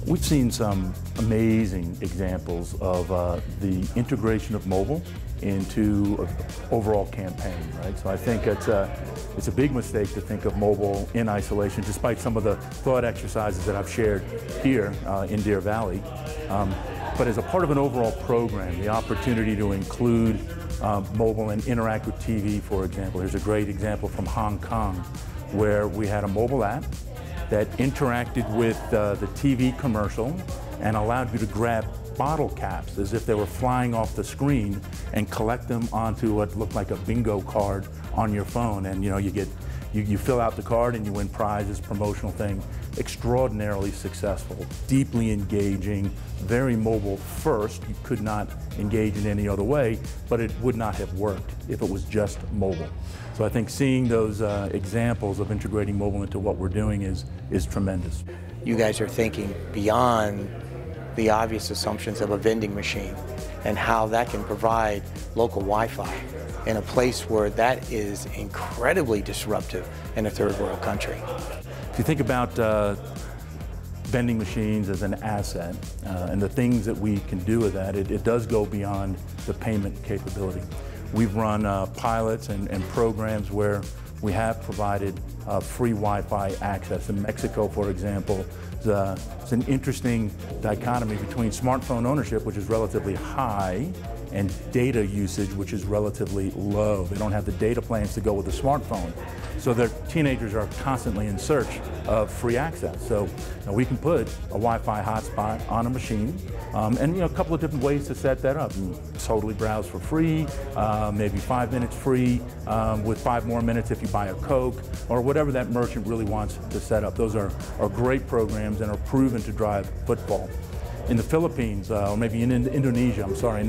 We've seen some amazing examples of the integration of mobile into an overall campaign, right? So I think it's a big mistake to think of mobile in isolation, despite some of the thought exercises that I've shared here in Deer Valley. But as a part of an overall program, the opportunity to include mobile and interact with TV, for example. Here's a great example from Hong Kong, where we had a mobile app that interacted with the TV commercial and allowed you to grab bottle caps as if they were flying off the screen and collect them onto what looked like a bingo card on your phone. And you fill out the card and you win prizes, promotional thing. Extraordinarily successful, deeply engaging, very mobile first. You could not engage in any other way, but it would not have worked if it was just mobile. So I think seeing those examples of integrating mobile into what we're doing is tremendous. You guys are thinking beyond the obvious assumptions of a vending machine and how that can provide local Wi-Fi in a place where that is incredibly disruptive in a third world country. If you think about vending machines as an asset and the things that we can do with that, it does go beyond the payment capability. We've run pilots and programs where we have provided free Wi-Fi access. In Mexico, for example, it's an interesting dichotomy between smartphone ownership, which is relatively high, and data usage, which is relatively low. They don't have the data plans to go with the smartphone. So their teenagers are constantly in search of free access. So we can put a Wi-Fi hotspot on a machine, and a couple of different ways to set that up. You totally browse for free, maybe 5 minutes free, with 5 more minutes if you buy a Coke, or whatever that merchant really wants to set up. Those are great programs and are proven to drive footfall. In the Philippines, or maybe in Indonesia,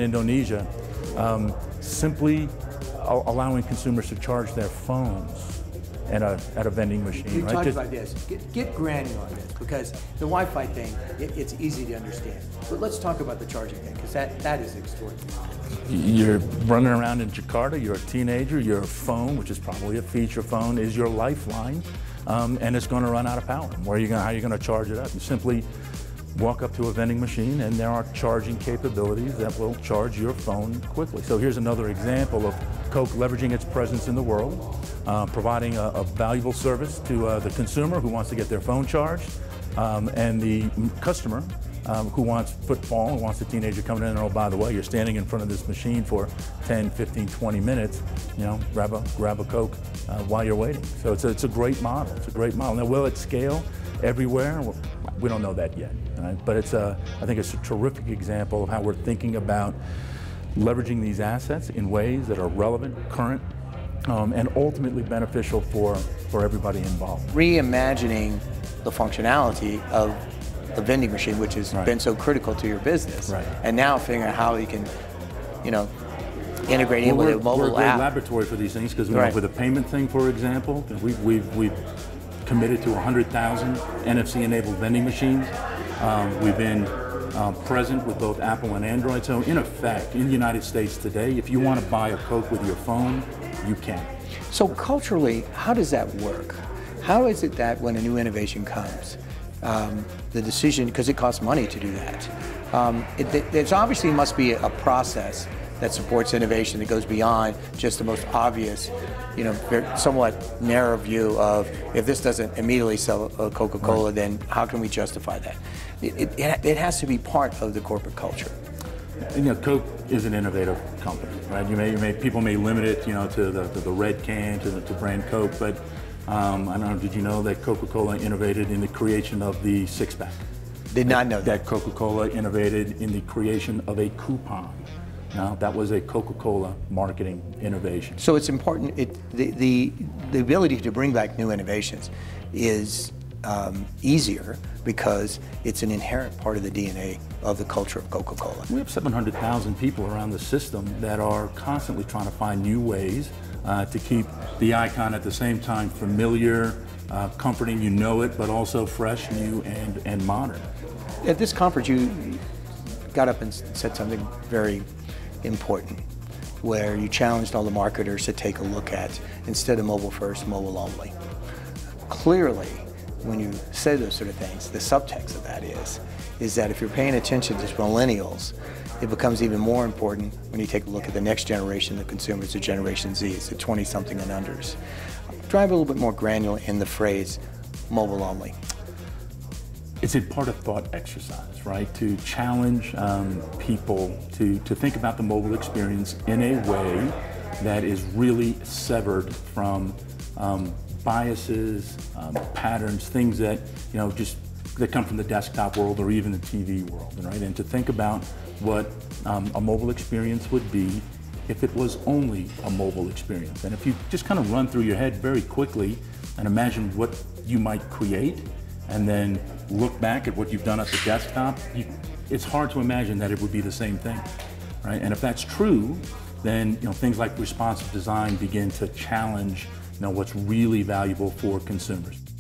simply allowing consumers to charge their phones at a vending machine. You talked about this. Get granular on this, because the Wi-Fi thing, it's easy to understand. But let's talk about the charging thing, because that is extraordinary. You're running around in Jakarta, you're a teenager, your phone, which is probably a feature phone, is your lifeline, and it's going to run out of power. How are you going to charge it up? You simply walk up to a vending machine and there are charging capabilities that will charge your phone quickly. So here's another example of Coke leveraging its presence in the world, providing a valuable service to the consumer who wants to get their phone charged, and the customer who wants footfall, who wants a teenager coming in and, oh, by the way, you're standing in front of this machine for 10, 15, 20 minutes, grab a Coke while you're waiting. So it's a great model. It's a great model. Now, will it scale everywhere? Well, we don't know that yet, right? But I think it's a terrific example of how we're thinking about leveraging these assets in ways that are relevant, current, and ultimately beneficial for everybody involved. Reimagining the functionality of the vending machine, which has been so critical to your business, and now figuring out how you can, integrate it with a mobile app. We're a great app. laboratory for these things, because with the payment thing, for example, we've committed to 100,000 NFC-enabled vending machines. We've been present with both Apple and Android. So in effect, in the United States today, if you want to buy a Coke with your phone, you can. So culturally, how does that work? How is it that when a new innovation comes, the decision, because it costs money to do that, there's obviously must be a process that supports innovation that goes beyond just the most obvious, somewhat narrow view of, if this doesn't immediately sell a Coca Cola, then how can we justify that? It has to be part of the corporate culture. Coke is an innovative company, right? People may limit it, to the red can, to brand Coke, but I don't know, did you know that Coca Cola innovated in the creation of the six-pack? Did not know that. That Coca Cola innovated in the creation of a coupon. Now, that was a Coca Cola marketing innovation. So it's important, the ability to bring back new innovations is easier because it's an inherent part of the DNA of the culture of Coca Cola. We have 700,000 people around the system that are constantly trying to find new ways to keep the icon at the same time familiar, comforting, it, but also fresh, new, and modern. At this conference, you got up and said something very important, where you challenged all the marketers to take a look at, instead of mobile first, mobile only. Clearly, when you say those sort of things, the subtext of that is that if you're paying attention to millennials, it becomes even more important when you take a look at the next generation of consumers, the Generation Zs, the 20-something and unders. Drive a little bit more granular in the phrase mobile only. It's a part of thought exercise, right? To challenge people to think about the mobile experience in a way that is really severed from biases, patterns, things that, that come from the desktop world or even the TV world, right? And to think about what a mobile experience would be if it was only a mobile experience. And if you just kind of run through your head very quickly and imagine what you might create, and then look back at what you've done at the desktop, it's hard to imagine that it would be the same thing, right? And if that's true, then things like responsive design begin to challenge what's really valuable for consumers.